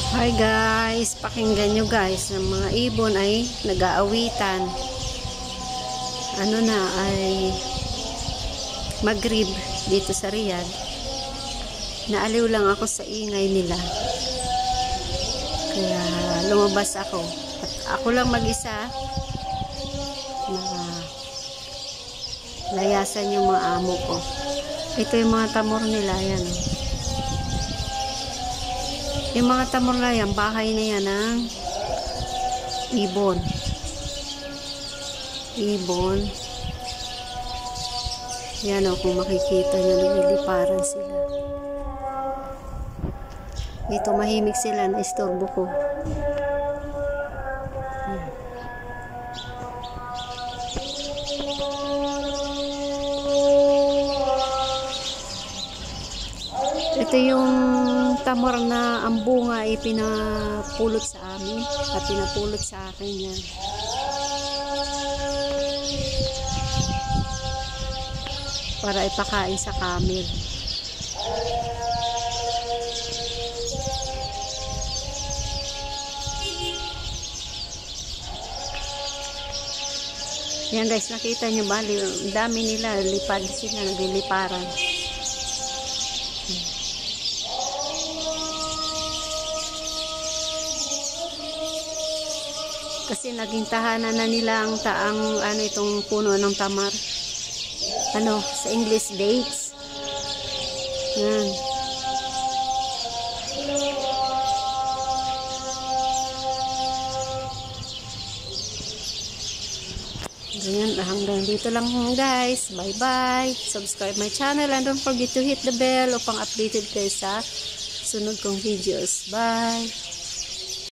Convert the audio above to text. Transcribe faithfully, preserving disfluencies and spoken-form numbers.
Hi guys, pakinggan nyo guys, ng mga ibon ay nag-aawitan. Ano na ay Maghrib dito sa Riyadh. Naaliw lang ako sa ingay nila. Kaya lumabas ako. At ako lang mag-isa na layasan yung mga amo ko. Ito yung mga tamor nila, yan. Yung mga tamor na yan, bahay na yan ng ibon. Ibon. Yan o, kung makikita nyo, nagliliparan sila. Ito, mahimik sila, na-istorbo ko. Hmm. Ito yung tamor na ang bunga ay pinapulot sa amin at pinapulot sa akin yan. Para ipakain sa camel. Yan guys, nakita nyo ba? Ang dami nila, lipad sila, nagliliparan. Kasi naging tahanan na nila ang taang ano itong puno ng tamar. Ano, sa English dates. Yan. Ganyan, hanggang dito lang guys. Bye bye. Subscribe my channel and don't forget to hit the bell upang updated kayo sa sunod kong videos. Bye.